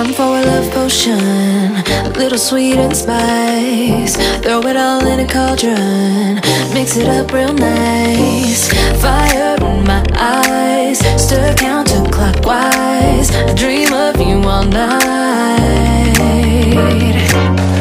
Time for a love potion, a little sweet and spice. Throw it all in a cauldron, mix it up real nice. Fire in my eyes, stir counterclockwise. I dream of you all night.